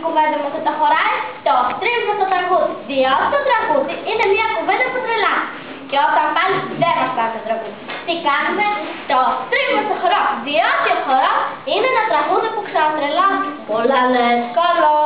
κουβέντα μας θα τα χωράει το στρίβουμε στο τραγούδι. Διότι το τραγούδι είναι μια κουβέντα που τρελάει. Και όταν πάλι δεν μας κάνει το τραγούδι, τι κάνουμε? Το στρίβουμε στο χορό. Διότι ο χορός είναι ένα τραγούδι που ξανατρελάει. Πολλά λες, καλό.